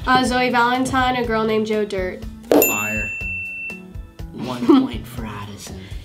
Zoe Valentine, a girl named Joe Dirt. Fire. 1 point for Addison.